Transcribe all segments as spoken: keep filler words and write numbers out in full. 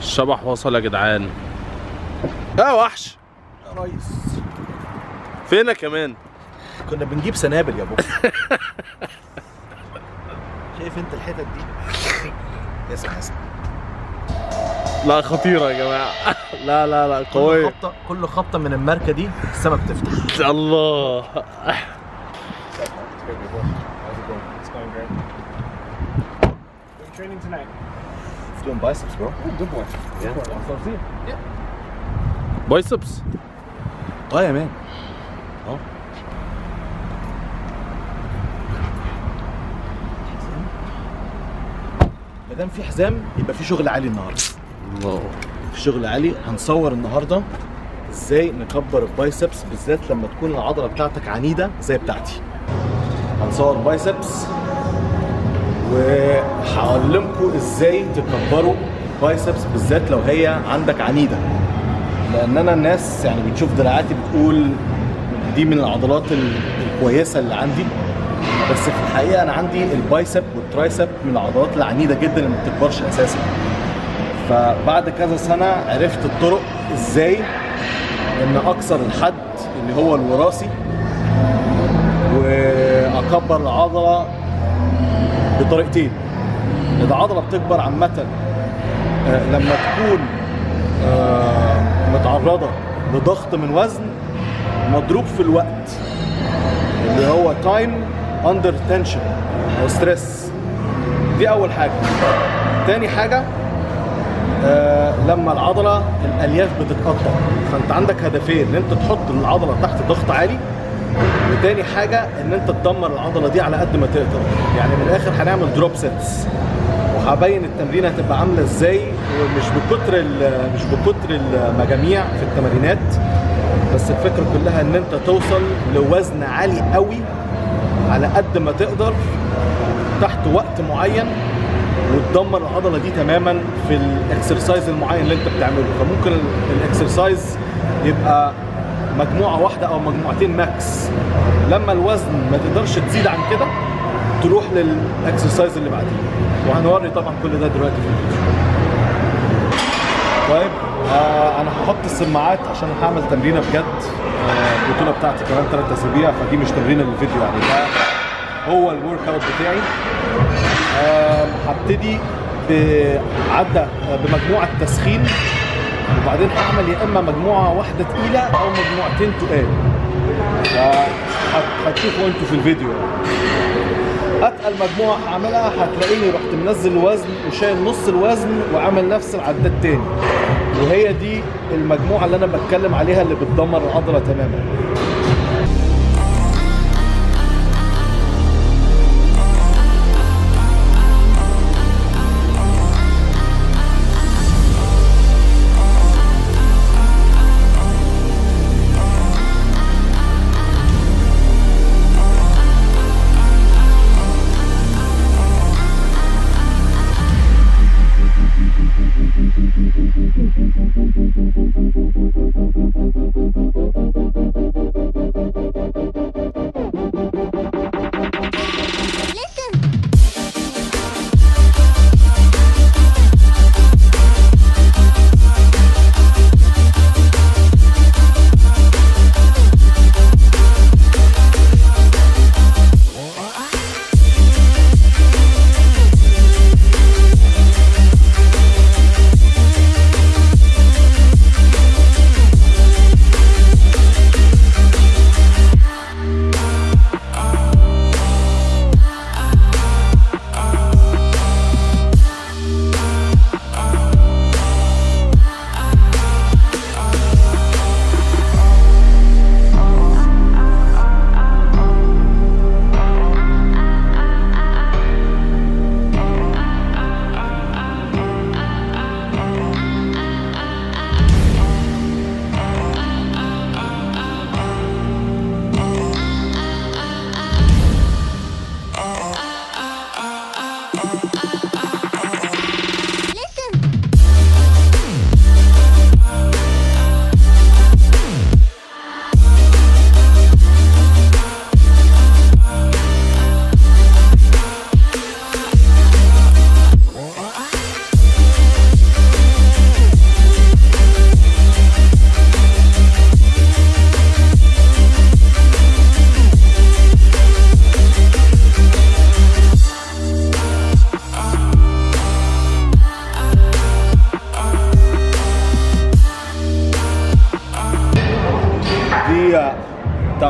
الشبح وصل يا جدعان. يا وحش يا ريس، فينا كمان؟ كنا بنجيب سنابل يا بابا. شايف انت الحتت دي؟ اسمع اسمع. لا خطيرة يا جماعة. لا لا لا كل قوية. خبطة كل خبطة من الماركة دي السما بتفتح. الله. Training tonight. It's doing biceps, bro. Oh, good boy. Yeah. Good boy. So see. Yeah. بايسبس. اه يا مان. اه. ما دام في حزام يبقى في شغل عالي النهارده. الله. في شغل عالي. هنصور النهارده ازاي نكبر البايسبس بالذات لما تكون العضله بتاعتك عنيده زي بتاعتي. هنصور بايسبس وهعلمكم ازاي تكبروا بايسبس بالذات لو هي عندك عنيده، لان انا الناس يعني بتشوف دراعاتي بتقول دي من العضلات الكويسه اللي عندي، بس في الحقيقه انا عندي البايسب والترايسب من العضلات العنيده جدا اللي ما بتكبرش اساسا. فبعد كذا سنه عرفت الطرق ازاي ان اكسر الحد اللي هو الوراثي واكبر العضله بطريقتين. العضله بتكبر عامه لما تكون متعرضه لضغط من وزن مضروب في الوقت اللي هو تايم اندر تنشن او ستريس. دي اول حاجه. تاني حاجه آه لما العضله الالياف بتتقطع، فانت عندك هدفين، ان انت تحط العضله تحت ضغط عالي، وتاني حاجه ان انت تدمر العضله دي على قد ما تقدر. يعني من الاخر هنعمل دروب سيتس وهبين التمرين هتبقى عامله ازاي، ومش بكتر مش بكتر المجاميع في التمارينات، بس الفكره كلها ان انت توصل لوزن عالي قوي على قد ما تقدر تحت وقت معين وتدمر العضله دي تماما في الاكسرسايز المعين اللي انت بتعمله. فممكن الاكسرسايز يبقى مجموعه واحده او مجموعتين ماكس، لما الوزن ما تقدرش تزيد عن كده تروح للاكسرسايز اللي بعديه، وهنوري طبعا كل ده دلوقتي في الفيديو. طيب آه انا هحط السماعات عشان هعمل تمرينه بجد. آه البطوله بتاعتي كمان ثلاث اسابيع، فدي مش تمرينه للفيديو، يعني ده هو الورك اوت بتاعي. آه هبتدي بعدة بمجموعه تسخين، وبعدين هعمل يا اما مجموعه واحده تقيله او مجموعتين تقال، فهتشوفوا انتوا في الفيديو. اتقل مجموعه هعملها هتلاقيني رحت منزل الوزن وشايل نص الوزن وعامل نفس العداد تاني، وهي دي المجموعه اللي انا بتكلم عليها اللي بتدمر العضله تماما.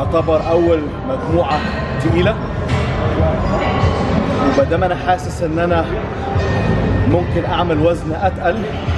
يعتبر اول مجموعه تقيله، ومادام انا حاسس ان انا ممكن اعمل وزن اتقل،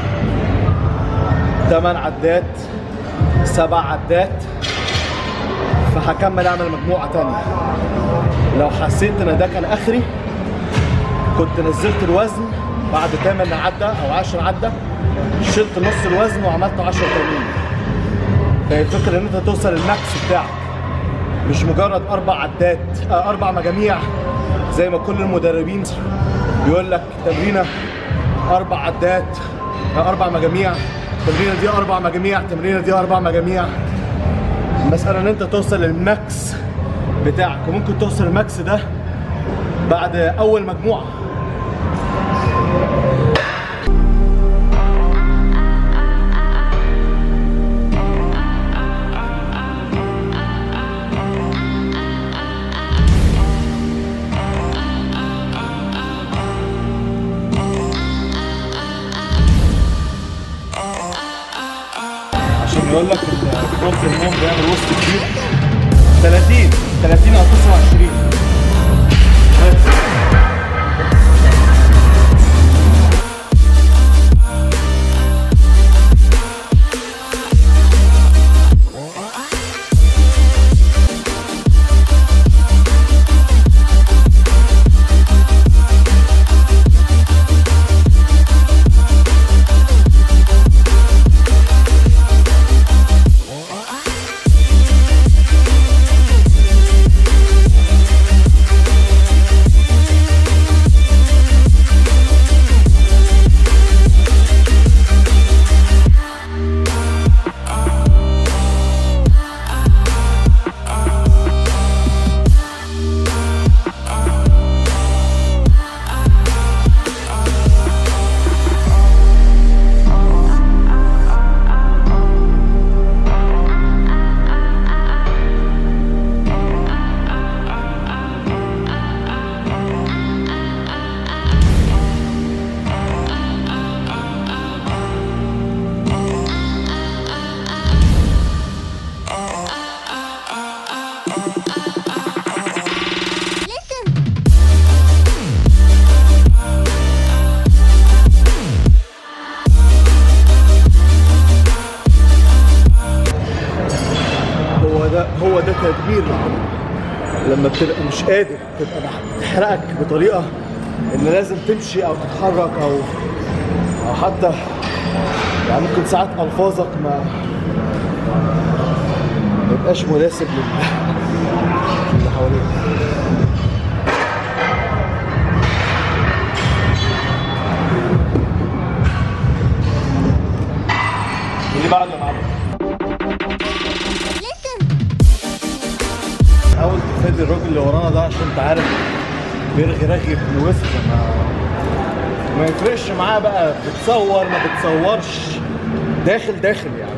تمن عدات سبع عدات، فهكمل اعمل مجموعه تانية. لو حسيت ان ده كان اخري كنت نزلت الوزن بعد تمن عده او عشر عده، شلت نص الوزن وعملت عشرة تانيين. فهي الفكره ان انت توصل للماكس بتاعك، مش مجرد اربع عدات آه اربع مجاميع زي ما كل المدربين بيقول لك تمرينه اربع عدات آه اربع مجاميع، التمرينه دي اربع مجاميع، التمرينه دي اربع مجاميع. المساله ان انت توصل للماكس بتاعك، وممكن توصل الماكس ده بعد اول مجموعه. بيقول لك الكورس النوم بيعمل وسط كبير ثلاثين ثلاثين او تسعة وعشرين. هو ده تدمير لما بتبقى مش قادر، تبقى بتحرقك بطريقه ان لازم تمشي او تتحرك او او حتى يعني ممكن ساعات الفاظك ما ما يبقاش مناسب للي حواليك. اللي بعد يا معلم حاول تفادي الراجل اللي ورانا ده، عشان انت عارف بيرغي رغي ابن وسخ، ما ما يفرقش معاه بقى بتصور ما بتصورش، داخل داخل يعني.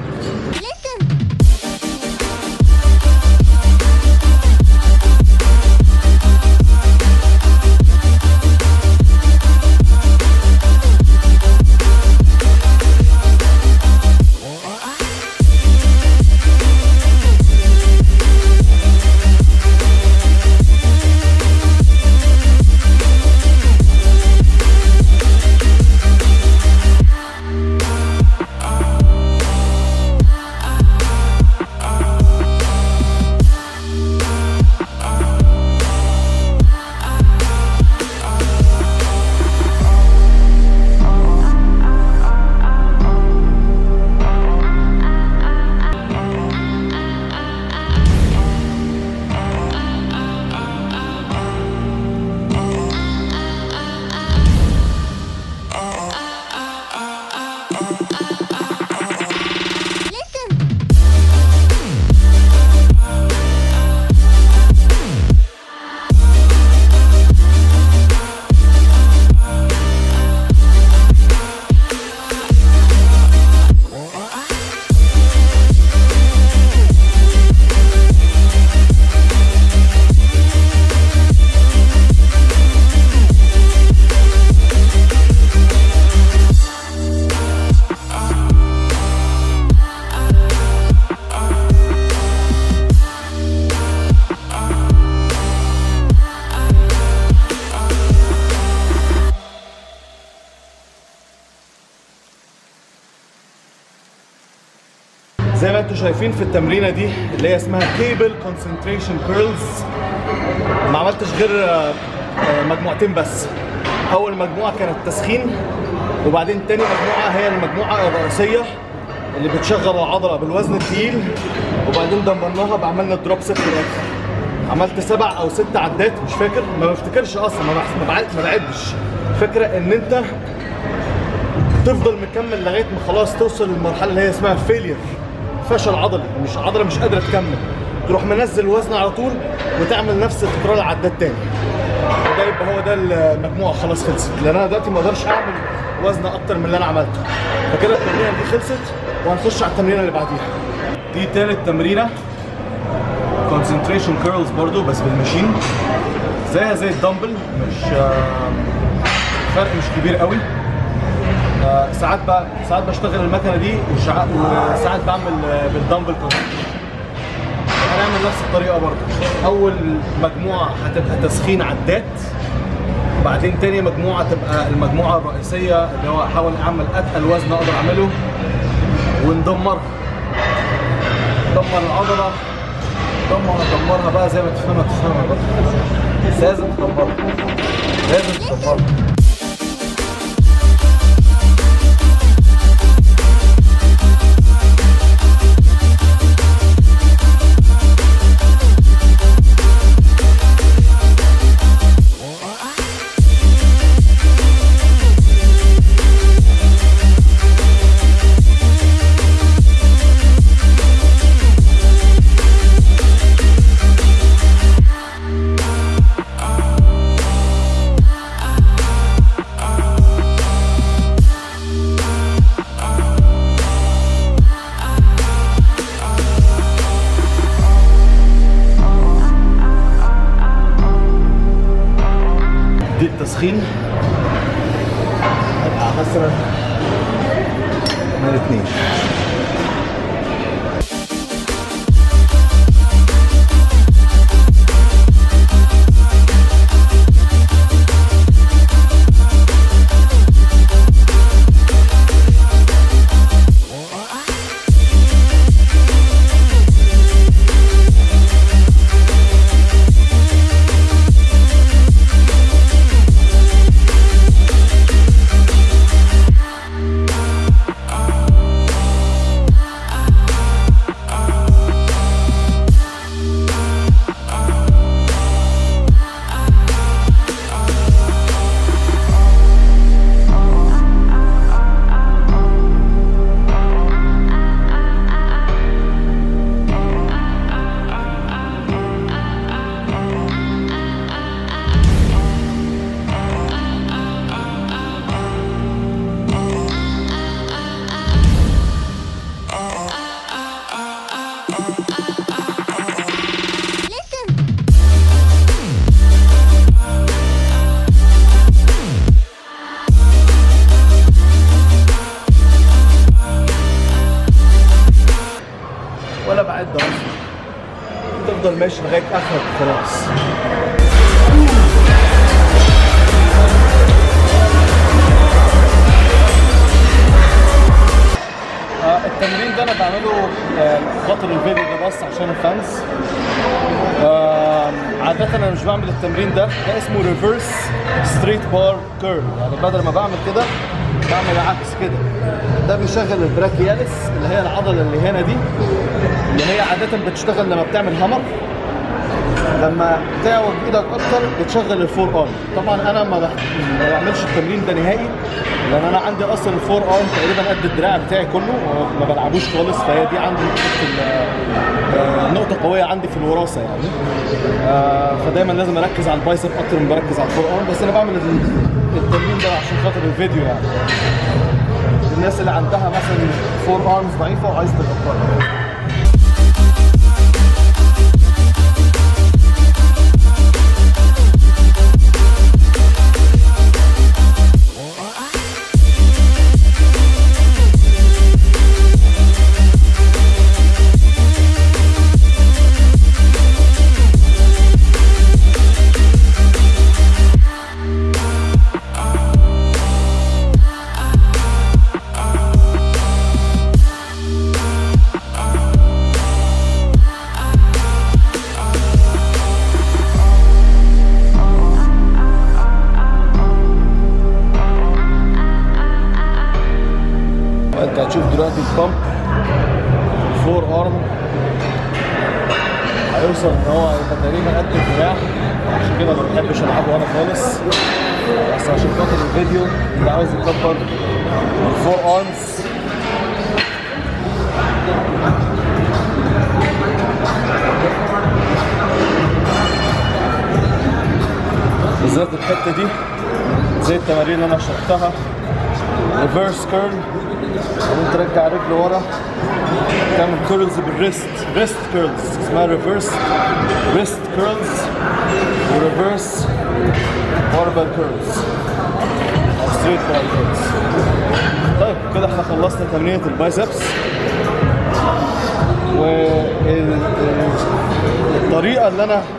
زي ما انتم شايفين في التمرينه دي اللي هي اسمها كيبل كونسنتريشن كيرلز، ما عملتش غير مجموعتين بس. اول مجموعه كانت تسخين، وبعدين تاني مجموعه هي المجموعه الرئيسيه اللي بتشغل العضله بالوزن الثقيل، وبعدين دمرناها بعملنا دروب ست في الاخر. عملت سبع او ست عدات مش فاكر، ما بفتكرش اصلا، ما ما بعدش. فكره ان انت تفضل مكمل لغايه ما خلاص توصل للمرحله اللي هي اسمها فيلير، فشل عضلي، مش عضله مش قادره تكمل، تروح منزل الوزن على طول وتعمل نفس تكرار العدات تاني. ده يبقى هو ده المجموعه خلاص خلصت، لان انا دلوقتي ما اقدرش اعمل وزن اكتر من اللي انا عملته. فكده التمرينه دي خلصت، وهنخش على التمرينه اللي بعديها. دي تالت تمرينه كونسنتريشن كيرلز برضو بس بالماشين، زيها زي الدمبل، مش فرق مش كبير قوي. ساعات بقى ساعات بشتغل المكنه دي وساعات بعمل بالدمبل كونسنتريشن. هنعمل نفس الطريقه برضو. اول مجموعه هتبقى تسخين عدات، وبعدين تاني مجموعه تبقى المجموعه الرئيسيه اللي هو احاول اعمل اتقل وزن اقدر اعمله وندمرها. ندمر العضله، دمر دمرها بقى زي ما تفهمها تفهمها بقى. لازم تدمرها، لازم تدمرها. دي التسخين هبقى مثلا من الاثنين. ولا بعد اصلا، تفضل ماشي لغايه اخرك خلاص. آه التمرين ده انا بعمله آه خاطر الفيديو ده بس عشان الفانز. آه عادة انا مش بعمل التمرين ده، ده اسمه ريفرس ستريت بار كيرل، يعني بدل ما بعمل كده بعمل عكس كده. ده بيشغل البراكياليس اللي هي العضله اللي هنا دي، اللي هي عادة بتشتغل لما بتعمل هامر. لما تعوج ايدك اكتر بتشغل الفور ارم. طبعا انا ما بعملش التمرين ده نهائي، لان انا عندي اصلا الفور ارم تقريبا قد الدراع بتاعي كله وما بلعبوش خالص، فهي دي عندي نقطه قويه عندي في الوراثه يعني. فدايما لازم اركز على البايسب اكتر من بركز على الفور ارم، بس انا بعمل التمرين ده عشان خاطر الفيديو يعني. الناس اللي عندها مثلا فور ارمز ضعيفه وعايزه تكبرها. وانت هتشوف دلوقتي البامب فور ارم هيوصل ان هو هيبقى تقريبا قد الدراع، عشان كده ما بحبش العبه انا خالص، بس عشان خاطر الفيديو اللي عاوز يكبر الفور ارمز بالذات الحته دي زي التمارين اللي انا شرحتها. ريفرس كيرل، وانت ترجع رجل ورا تعمل كيرلز بالريست، ريست كيرلز اسمها ريفرس ريست كيرلز وريفرس باربل كيرلز او ستريت باربل كيرلز. طيب كده احنا خلصنا تمرينة البايسبس، والطريقة اللي انا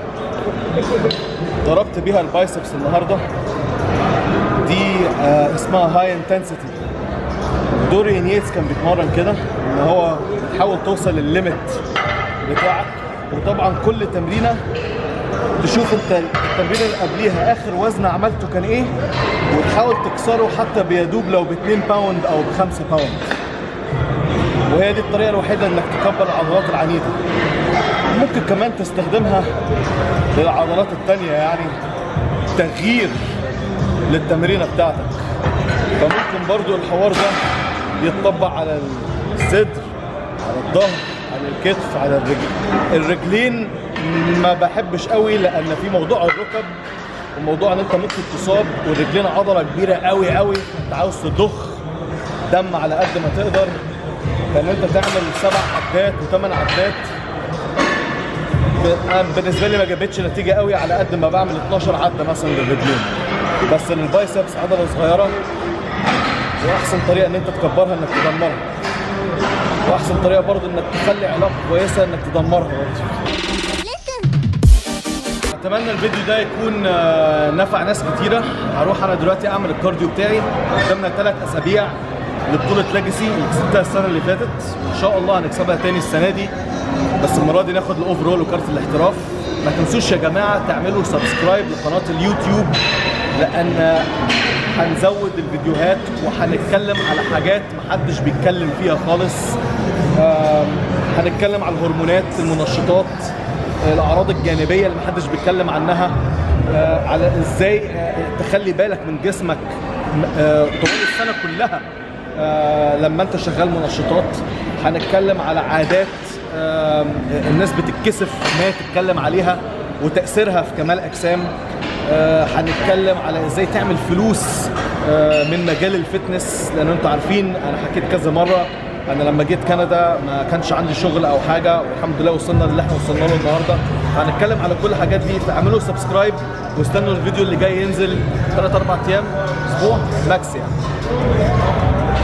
ضربت بيها البايسبس النهارده دي آه اسمها هاي انتنسيتي. دوريان ييتس كان بيتمرن كده ان هو تحاول توصل للليميت بتاعك، وطبعا كل تمرينه تشوف انت التمرينه اللي قبليها اخر وزن عملته كان ايه، وتحاول تكسره حتى بيدوب لو ب اتنين باوند او ب خمسة باوند. وهي دي الطريقه الوحيده انك تكبر العضلات العنيده. ممكن كمان تستخدمها للعضلات التانية، يعني تغيير للتمرينه بتاعتك. فممكن برضو الحوار ده يتطبق على الصدر، على الظهر، على الكتف، على الرجل. الرجلين ما بحبش قوي لان في موضوع الركب وموضوع ان انت ممكن تصاب، والرجلين عضله كبيره قوي قوي، انت عاوز تضخ دم على قد ما تقدر، فان انت تعمل سبع عدات وثمان عدات بالنسبه لي ما جابتش نتيجه قوي، على قد ما بعمل اتناشر عده مثلا للرجلين. بس للبايسبس عضله صغيره، واحسن طريقه ان انت تكبرها انك تدمرها، واحسن طريقه برضه انك تخلي علاقه كويسه انك تدمرها برضه. اتمنى الفيديو ده يكون نفع ناس كتيره. هروح انا دلوقتي اعمل الكارديو بتاعي. قدامنا ثلاث اسابيع لبطوله ليجاسي اللي كسبتها السنه اللي فاتت، ان شاء الله هنكسبها تاني السنه دي، بس المره دي ناخد الاوفرول وكارت الاحتراف. ما تنسوش يا جماعه تعملوا سبسكرايب لقناه اليوتيوب، لان هنزود الفيديوهات وهنتكلم على حاجات محدش بيتكلم فيها خالص. هنتكلم على الهرمونات، المنشطات، الاعراض الجانبيه اللي محدش بيتكلم عنها، على ازاي تخلي بالك من جسمك طول السنه كلها لما انت شغال منشطات. هنتكلم على عادات الناس بتتكسف ان هي تتكلم عليها وتاثيرها في كمال اجسام. هنتكلم على ازاي تعمل فلوس من مجال الفتنس، لان انتوا عارفين انا حكيت كذا مره انا لما جيت كندا ما كانش عندي شغل او حاجه، والحمد لله وصلنا للي احنا وصلنا له النهارده. هنتكلم على كل الحاجات دي، فاعملوا سبسكرايب واستنوا الفيديو اللي جاي ينزل ثلاث اربع ايام، اسبوع ماكس يعني.